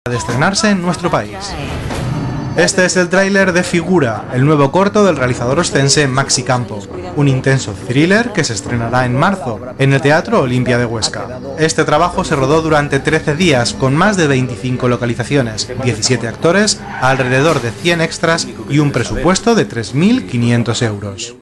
de estrenarse en nuestro país. Este es el tráiler de Figura, el nuevo corto del realizador oscense Maxi Campo, un intenso thriller que se estrenará en marzo en el Teatro Olimpia de Huesca. Este trabajo se rodó durante 13 días con más de 25 localizaciones, 17 actores, alrededor de 100 extras y un presupuesto de 3.500 euros.